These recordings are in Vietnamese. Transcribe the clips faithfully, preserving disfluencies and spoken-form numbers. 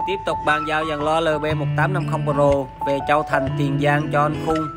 Tiếp tục bàn giao dàn loa L B một tám năm không Pro về Châu Thành, Tiền Giang cho anh Khung.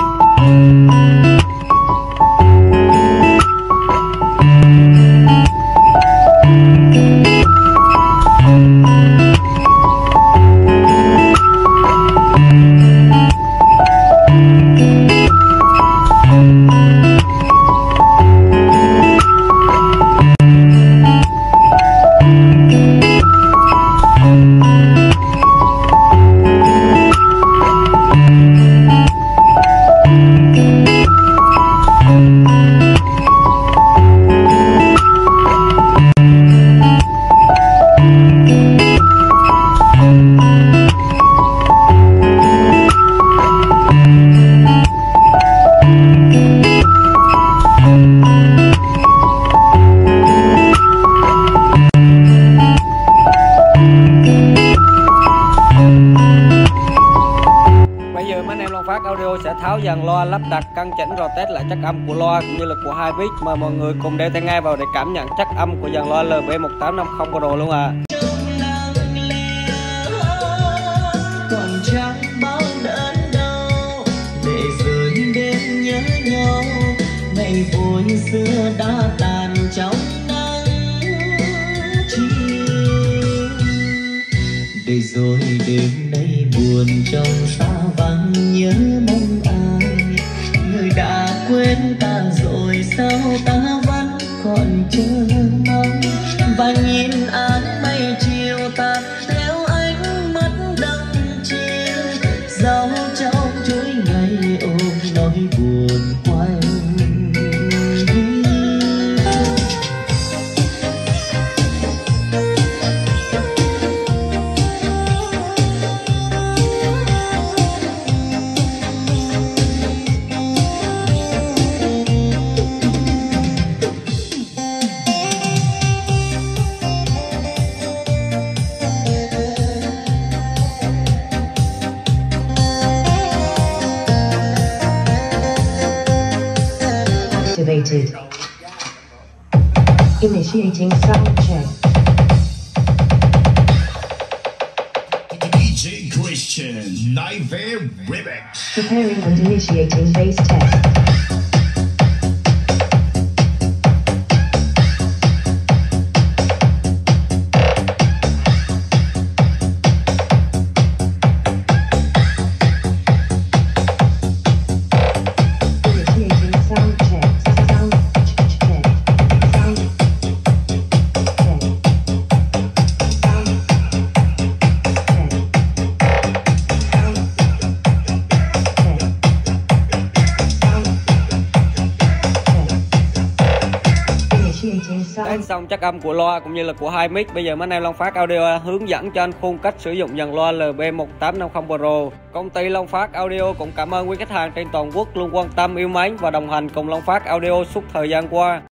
Bây giờ mấy anh em Long Phát Audio sẽ tháo dàn loa, lắp đặt, căn chỉnh rồi test lại chất âm của loa cũng như là của hai mic. Mời mọi người cùng đeo tai nghe vào để cảm nhận chất âm của dàn loa L B một tám năm không Pro luôn à. Còn chẳng bao đớn đâu để rơi đêm nhớ nhau, ngày vui xưa đã tàn trong nắng chiều. Để rồi đêm nay buồn trong xa vắng nhớ mong ai, người đã quên ta rồi sao ta vẫn còn chờ mong. Và nhìn áng mây chiều tàn theo ánh mắt đăm chiều, dấu trong chuỗi ngày ôm nỗi buồn quanh. Activated. Initiating sound check. D J Christian Live Remix. Preparing and initiating bass test. Test xong chất âm của loa cũng như là của hai mic. Bây giờ mấy anh em Long Phát Audio hướng dẫn cho anh Khung cách sử dụng dàn loa L B một tám năm không Pro. Công ty Long Phát Audio cũng cảm ơn quý khách hàng trên toàn quốc luôn quan tâm, yêu mến và đồng hành cùng Long Phát Audio suốt thời gian qua.